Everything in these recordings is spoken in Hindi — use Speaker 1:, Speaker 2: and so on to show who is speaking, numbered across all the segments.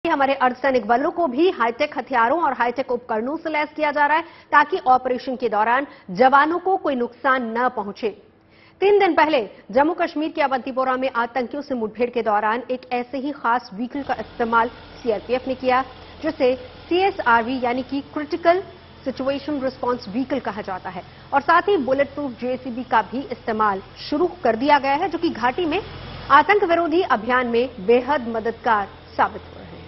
Speaker 1: हमारे अर्धसैनिक बलों को भी हाईटेक हथियारों और हाईटेक उपकरणों से लैस किया जा रहा है ताकि ऑपरेशन के दौरान जवानों को कोई नुकसान न पहुंचे। 3 दिन पहले जम्मू कश्मीर के अवंतीपोरा में आतंकियों से मुठभेड़ के दौरान एक ऐसे ही खास व्हीकल का इस्तेमाल सीआरपीएफ ने किया, जिसे CSRV यानी कि क्रिटिकल सिचुएशन रिस्पांस व्हीकल कहा जाता है, और साथ ही बुलेट प्रूफ JCB का भी इस्तेमाल शुरू कर दिया गया है, जो कि घाटी में आतंक विरोधी अभियान में बेहद मददगार साबित हो रहे हैं।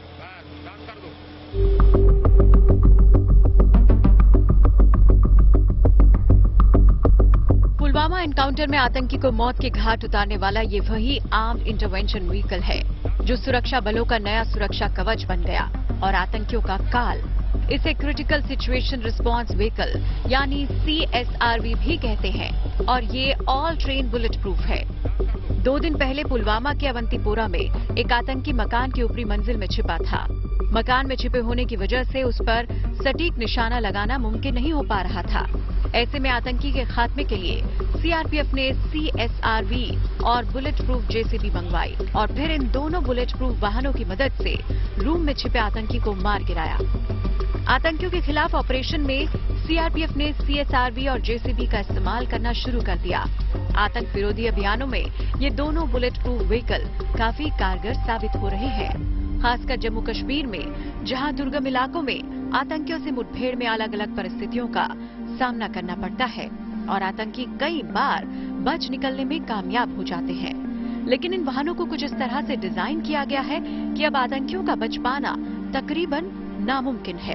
Speaker 2: पुलवामा एनकाउंटर में आतंकी को मौत के घाट उतारने वाला ये वही आर्म्ड इंटरवेंशन व्हीकल है जो सुरक्षा बलों का नया सुरक्षा कवच बन गया और आतंकियों का काल। इसे क्रिटिकल सिचुएशन रिस्पांस व्हीकल यानी CSRV भी कहते हैं और ये ऑल ट्रेन बुलेट प्रूफ है। 2 दिन पहले पुलवामा के अवंतीपोरा में एक आतंकी मकान की ऊपरी मंजिल में छिपा था। मकान में छिपे होने की वजह से उस पर सटीक निशाना लगाना मुमकिन नहीं हो पा रहा था। ऐसे में आतंकी के खात्मे के लिए CRPF ने CSRV और बुलेट प्रूफ JCB मंगवाई और फिर इन दोनों बुलेट प्रूफ वाहनों की मदद से रूम में छिपे आतंकी को मार गिराया। आतंकियों के खिलाफ ऑपरेशन में CRPF ने CSRV और JCB का इस्तेमाल करना शुरू कर दिया। आतंक विरोधी अभियानों में ये दोनों बुलेट प्रूफ व्हीकल काफी कारगर साबित हो रहे हैं, खासकर जम्मू कश्मीर में, जहां दुर्गम इलाकों में आतंकियों से मुठभेड़ में अलग अलग परिस्थितियों का सामना करना पड़ता है और आतंकी कई बार बच निकलने में कामयाब हो जाते हैं। लेकिन इन वाहनों को कुछ इस तरह से डिजाइन किया गया है कि अब आतंकियों का बच पाना तकरीबन नामुमकिन है।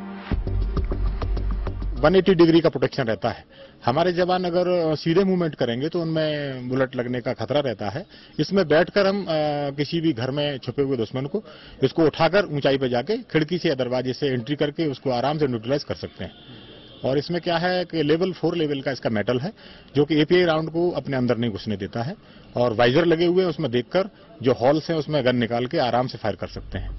Speaker 3: 180 डिग्री का प्रोटेक्शन रहता है। हमारे जवान अगर सीधे मूवमेंट करेंगे तो उनमें बुलेट लगने का खतरा रहता है। इसमें बैठकर हम किसी भी घर में छुपे हुए दुश्मन को इसको उठाकर ऊंचाई पर जाके खिड़की से या दरवाजे से एंट्री करके उसको आराम से न्यूट्रलाइज कर सकते हैं। और इसमें क्या है कि लेवल 4 लेवल का इसका मेटल है जो कि API राउंड को अपने अंदर नहीं घुसने देता है, और वाइजर लगे हुए हैं, उसमें देखकर जो हॉल्स हैं उसमें गन निकाल के आराम से फायर कर सकते हैं।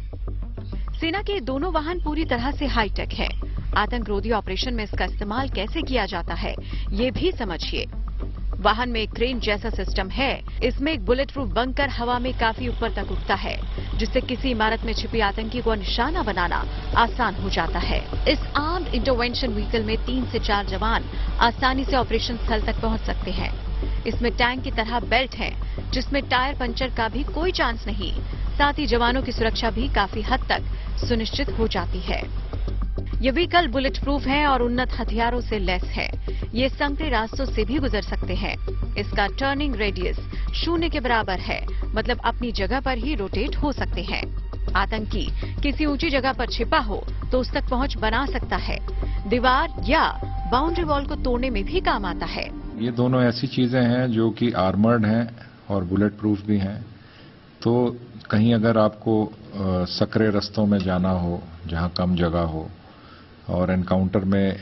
Speaker 2: सेना के दोनों वाहन पूरी तरह से हाईटेक है। आतंक रोधी ऑपरेशन में इसका इस्तेमाल कैसे किया जाता है ये भी समझिए। वाहन में एक क्रेन जैसा सिस्टम है। इसमें एक बुलेट प्रूफ बंकर हवा में काफी ऊपर तक उठता है, जिससे किसी इमारत में छिपी आतंकी को निशाना बनाना आसान हो जाता है। इस आर्म्ड इंटरवेंशन व्हीकल में 3 से 4 जवान आसानी से ऑपरेशन स्थल तक पहुंच सकते हैं। इसमें टैंक की तरह बेल्ट है जिसमें टायर पंचर का भी कोई चांस नहीं। साथ ही जवानों की सुरक्षा भी काफी हद तक सुनिश्चित हो जाती है। ये व्हीकल बुलेट प्रूफ है और उन्नत हथियारों से लैस है। ये संकरे रास्तों से भी गुजर सकते हैं। इसका टर्निंग रेडियस 0 के बराबर है, मतलब अपनी जगह पर ही रोटेट हो सकते हैं। आतंकी किसी ऊंची जगह पर छिपा हो तो उस तक पहुंच बना सकता है। दीवार या बाउंड्री वॉल को तोड़ने में भी काम आता है।
Speaker 4: ये दोनों ऐसी चीजें हैं जो कि आर्मर्ड हैं और बुलेट प्रूफ भी हैं। तो कहीं अगर आपको सकरे रास्तों में जाना हो जहां कम जगह हो, और एनकाउंटर में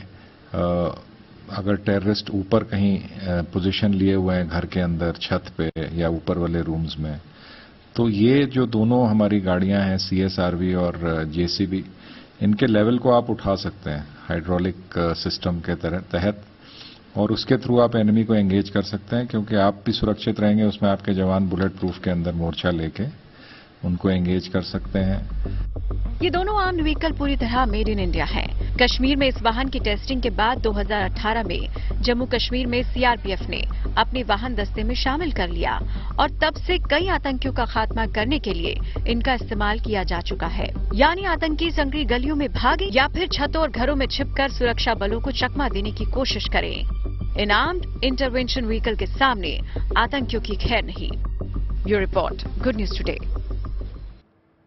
Speaker 4: अगर टेररिस्ट ऊपर कहीं पोजीशन लिए हुए हैं घर के अंदर, छत पे या ऊपर वाले रूम्स में, तो ये जो दोनों हमारी गाड़ियां हैं CSRV और JCB, इनके लेवल को आप उठा सकते हैं हाइड्रोलिक सिस्टम के तहत, और उसके थ्रू आप एनिमी को एंगेज कर सकते हैं, क्योंकि आप भी सुरक्षित रहेंगे। उसमें आपके जवान बुलेट प्रूफ के अंदर मोर्चा लेके उनको एंगेज कर सकते हैं।
Speaker 2: ये दोनों आर्म्ड व्हीकल पूरी तरह मेड इन इंडिया हैं। कश्मीर में इस वाहन की टेस्टिंग के बाद 2018 में जम्मू कश्मीर में CRPF ने अपने वाहन दस्ते में शामिल कर लिया और तब से कई आतंकियों का खात्मा करने के लिए इनका इस्तेमाल किया जा चुका है। यानी आतंकी संकरी गलियों में भागे या फिर छतों और घरों में छिपकर सुरक्षा बलों को चकमा देने की कोशिश करें। इन आर्म्ड इंटरवेंशन व्हीकल के सामने आतंकियों की खैर नहीं। Bureau report, good news today.